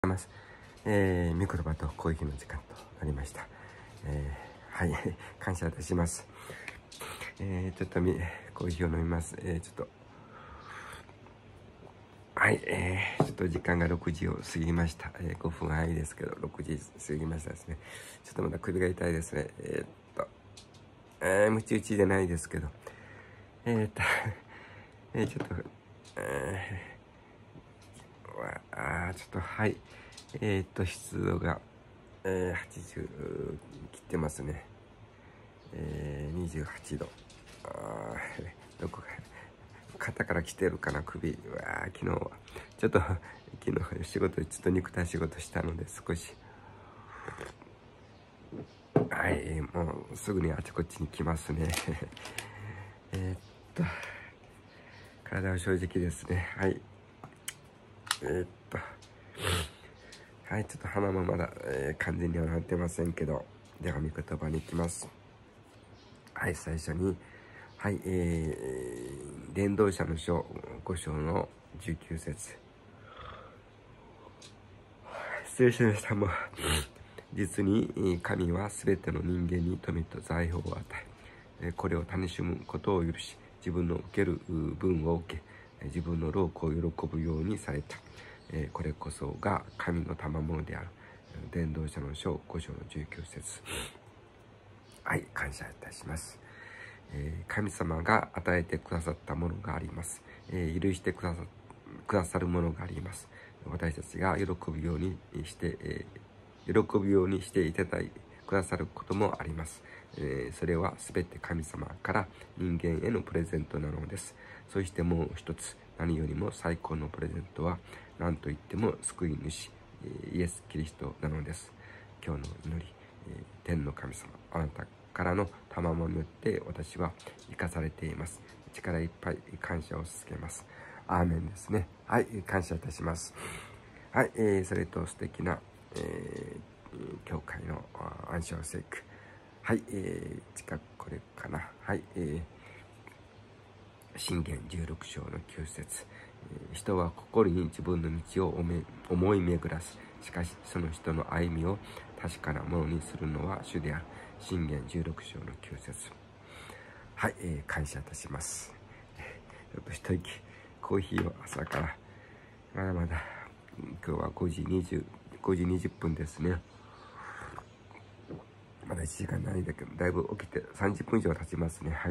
ます。御言葉とコーヒーの時間となりました。はい、感謝いたします。ちょっとコーヒーを飲みます。はい、ちょっと時間が6時を過ぎました。5分早いですけど、6時過ぎましたですね。ちょっとまだ首が痛いですね。ムチ打ちじゃないですけど、ちょっと、ちょっと、はい。湿度が、80切ってますね。28度。どこか、肩から来てるかな、首。昨日は。ちょっと、昨日仕事、ちょっと肉体仕事したので、少し。はい、もうすぐにあちこちに来ますね。体は正直ですね。はい。はい、ちょっと鼻もまだ、完全にはなってませんけど、では御言葉に行きます。はい、最初に、はい、伝道者の書5章の19節。失礼しました。もう実に神はすべての人間に富と財宝を与え、これを楽しむことを許し、自分の受ける分を受け、自分の労苦を喜ぶようにされた。これこそが神の賜物である。伝道者の書5章の19節。はい、感謝いたします。神様が与えてくださったものがあります。許してくださるものがあります。私たちが喜ぶようにしていただいてくださることもあります。それはすべて神様から人間へのプレゼントなのです。そしてもう一つ、何よりも最高のプレゼントは何と言っても救い主イエス・キリストなのです。今日の祈り、天の神様、あなたからの賜物によって私は生かされています。力いっぱい感謝を捧げます。アーメンですね。はい、感謝いたします。はい、それと素敵な、教会の暗唱聖句。はい、近くこれかな。はい、箴言16章の9節。人は心に自分の道を思い巡らす。しかしその人の歩みを確かなものにするのは主である。箴言16章の9節。はい、感謝いたします。ちょっと一息、コーヒーを朝から、まだまだ、今日は5時20分ですね。まだ1時間ないんだけど、だいぶ起きて30分以上経ちますね。はい。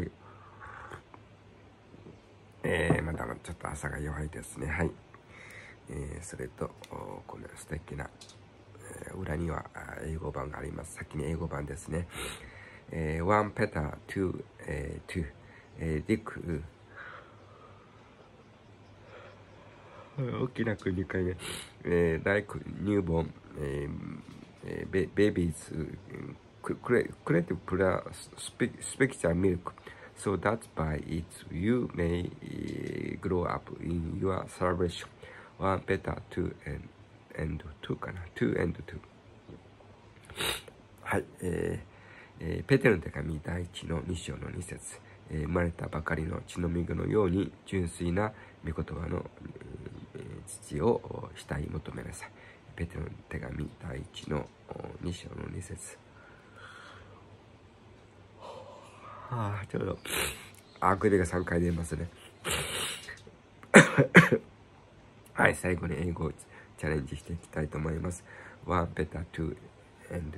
まだちょっと朝が弱いですね。はい。それと、この素敵な、裏には英語版があります。先に英語版ですね。1 Peter 2、Dick、大きな国2回目。like newborn, babies, creative spectral milk, so that by it you may grow up in your salvation. 1 Peter 2 and 2かな。2 and 2。はい。ペテロの手紙第1の2章の2節。生まれたばかりの血のみぐのように純粋な御言葉の父を慕い求めなさい。ペテロの手紙第1の2章の2節。ちょうど首が3回出ますね。はい、最後に英語をチャレンジしていきたいと思います。1 Peter 2 and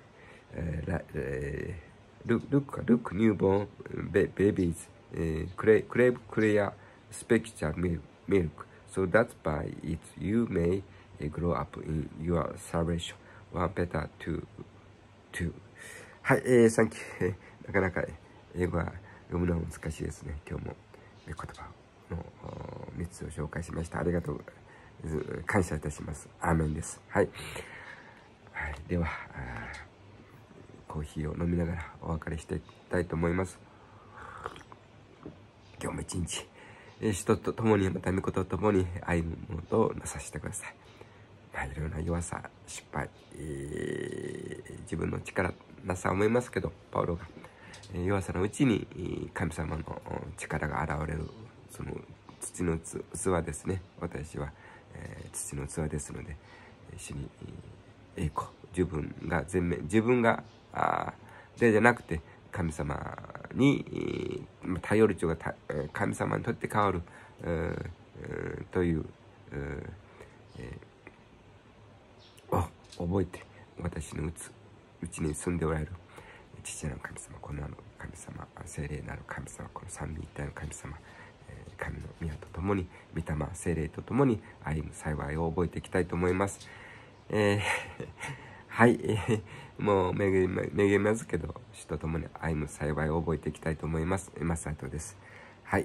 2。Look, newborn babies crave clear spectral milk, so that by it you may grow up in your salvation. 1 Peter 2。はい、サンキュー。なかなか英語は読むのは難しいですね。今日も言葉の3つを紹介しました。ありがとう。感謝いたします。アーメンです。はい。はい、では、コーヒーを飲みながらお別れしていきたいと思います。今日も一日、人と共に、また御事と共に歩むものとなさせてください。いろいろな弱さ、失敗、自分の力なさ思いますけど、パウロが弱さのうちに神様の力が現れる、その土の器ですね。私は、土の器ですので、 主に栄光、自分がでじゃなくて神様に頼るというか、神様にとって変わるという覚えて、私のうちに住んでおられる父なる神様、子なる神様、聖霊なる神様、この三位一体の神様、神の宮とともに、御霊、聖霊とともに歩む幸いを覚えていきたいと思います。はい、もう恵みますけど、主とともに歩む幸いを覚えていきたいと思います。マサトです。はい、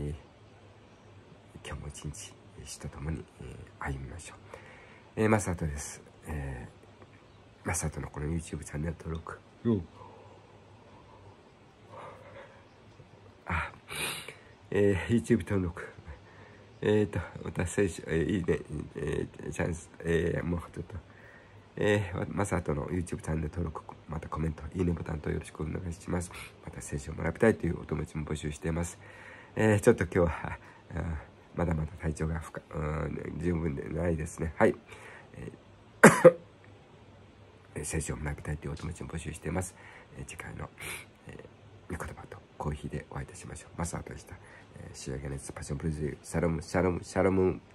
今日も一日、主とともに歩みましょう。マサトです。マサトのこの YouTube チャンネル登録。YouTube 登録。またいいね、チャンス、もうちょっと、マサトの YouTube チャンネル登録、またコメント、いいねボタンとよろしくお願いします。また聖書を学びたいというお友達も募集しています。ちょっと今日は、まだまだ体調が十分でないですね。はい。聖書を学びたいというお友達も募集しています。次回の、御言葉とコーヒーでお会いいたしましょう。マサトでした。仕上げのパッションプレゼン、シャロム、シャロム、シャロム。